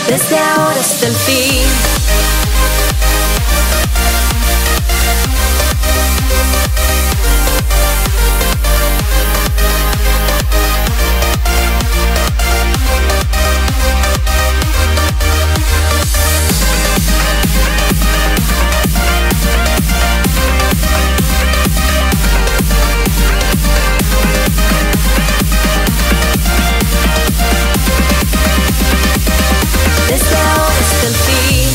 desde ahora hasta el fin. Desde ahora hasta el fin.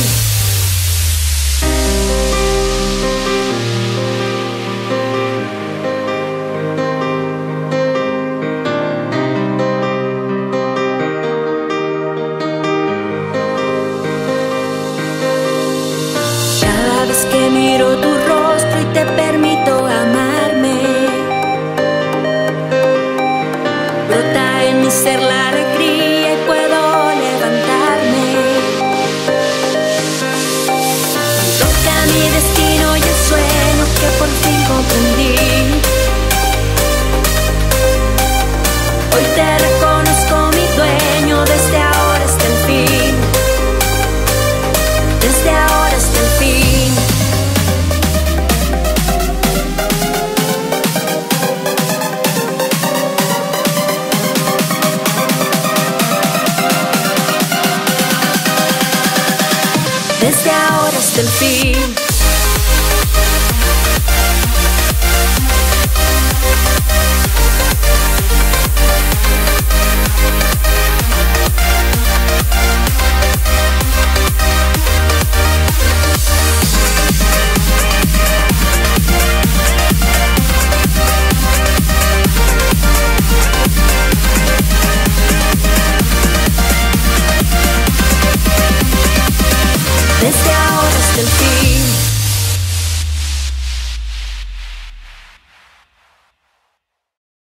Cada vez que miro tu rostro y te permito amarme, brota en mi ser la alegría y puedo levantarme. Toca mi destino y el sueño que por fin comprendí. Hoy te reconozco mi dueño desde ahora hasta el fin. Desde ahora hasta el fin. Desde ahora hasta el fin. Desde ahora